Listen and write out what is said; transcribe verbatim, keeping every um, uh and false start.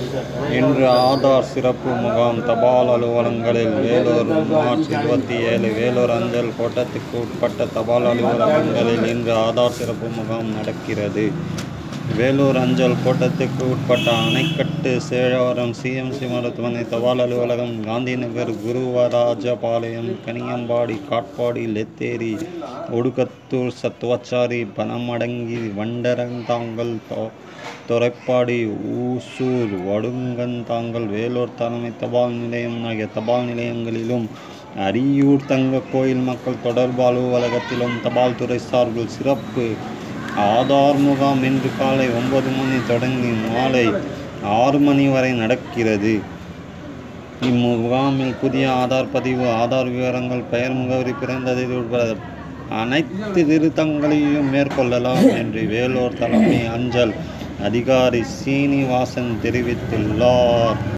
இன்று ஆதார் சிறப்பு முகாம் தபால் அலுவலகங்களில் வேலூர் மார்ச் இருபத்தி ஏழு வேலூர் அஞ்சல் கோட்டத்துக்கு உட்பட்ட தபால் அலுவலகங்களில் இன்று ஆதார் சிறப்பு முகாம் நடக்கிறது. வேலூர் அஞ்சல் கோட்டத்துக்கு உட்பட்ட அணைக்கட்டு, சேழவரம், சிஎம்சி மருத்துவமனை, தபால் அலுவலகம், காந்திநகர், குருவராஜபாளையம், கனியம்பாடி, காட்பாடி, லெத்தேரி, ஒடுகத்தூர், சத்துவாச்சாரி, பனமடங்கி, வண்டரந்தாங்கல், தொரைப்பாடி, ஊசூர், வடுகந்தாங்கல், வேலூர் தலைமை தபால் நிலையம் ஆகிய தபால் நிலையங்களிலும், அரியூர் தங்க கோயில் மக்கள் தொடர்பு அலுவலகத்திலும் தபால் துறை சார்பில் சிறப்பு ஆதார் முகாம் இன்று காலை ஒன்பது மணி தொடங்கி மாலை ஆறு மணி வரை நடக்கிறது. இம்முகாமில் புதிய ஆதார் பதிவு, ஆதார் விவரங்கள், பெயர், முகவரி, பிறந்த தேதி உட்பட அனைத்து திருத்தங்களையும் மேற்கொள்ளலாம் என்று வேலூர் தலைமை அஞ்சல் அதிகாரி சீனிவாசன் தெரிவித்துள்ளார்.